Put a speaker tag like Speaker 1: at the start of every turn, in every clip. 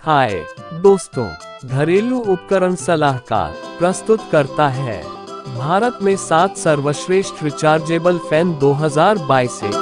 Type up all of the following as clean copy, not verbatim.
Speaker 1: हाय दोस्तों, घरेलू उपकरण सलाहकार प्रस्तुत करता है भारत में 7 सर्वश्रेष्ठ रिचार्जेबल फैन 2022 से।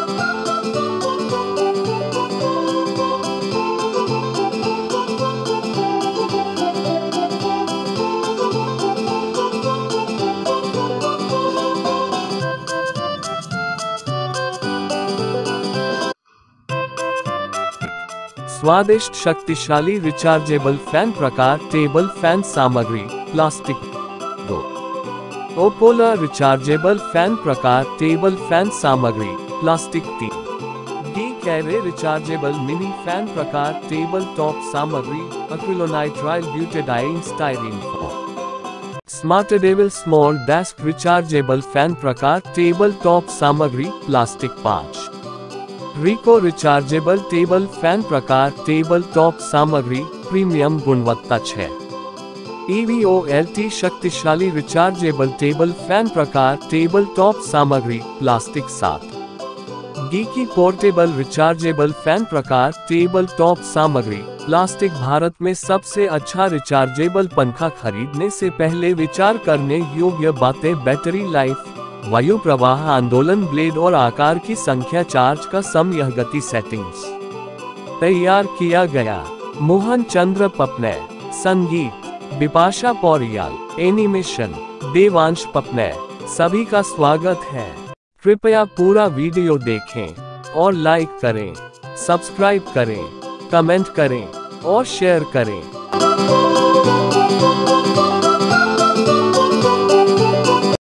Speaker 1: स्वादिष्ट शक्तिशाली रिचार्जेबल फैन प्रकार टेबल फैन सामग्री प्लास्टिक 2। ओपोला रिचार्जेबल फैन प्रकार टेबल फैन सामग्री प्लास्टिक 3। डी कैरे रिचार्जेबल मिनी फैन प्रकार टेबल टॉप सामग्री एक्रिलोनाइट्राइल ब्यूटेडाइन स्टाइरीन 4। स्मार्टेडेबल स्मॉल डेस्क रिचार्जेबल फैन प्रकार टेबल टॉप सामग्री प्लास्टिक 5। रिको रिचार्जेबल टेबल फैन प्रकार टेबल टॉप सामग्री प्रीमियम गुणवत्ता 6। EVOLT शक्तिशाली रिचार्जेबल टेबल फैन प्रकार टेबल टॉप सामग्री प्लास्टिक 7। गीकी पोर्टेबल रिचार्जेबल फैन प्रकार टेबल टॉप सामग्री प्लास्टिक। भारत में सबसे अच्छा रिचार्जेबल पंखा खरीदने से पहले विचार करने योग्य बातें: बैटरी लाइफ, वायु प्रवाह, आंदोलन, ब्लेड और आकार की संख्या, चार्ज का समय, गति सेटिंग्स। तैयार किया गया मोहन चंद्र पपने, संगीत बिपाशा पौरियाल, एनिमेशन देवांश पपने। सभी का स्वागत है। कृपया पूरा वीडियो देखें और लाइक करें, सब्सक्राइब करें, कमेंट करें और शेयर करें।